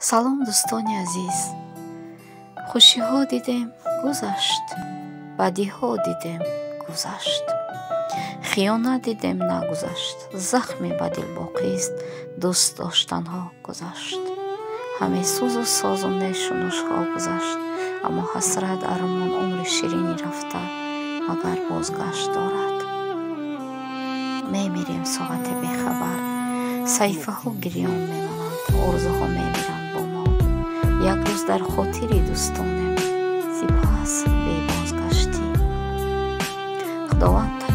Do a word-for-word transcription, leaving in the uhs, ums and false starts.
салом дӯстони азиз, хушиҳо дидем гузашт, бадиҳо дидем гузашт, хиёнат дидем нагузашт, захме ба дил боқист, дӯст доштанҳо гузашт. ҳамаи сӯзу созу нешу нӯшҳо гузашт, аммо ҳасрат армон умри ширини рафта магар бозгашт дорад. мемирем соати бехабар, саҳифаҳо гирён мемонанд, орзуҳо мемиранд бо мо. як рӯз дар хотири дӯстонем, сипас бебозгаштӣ. худованд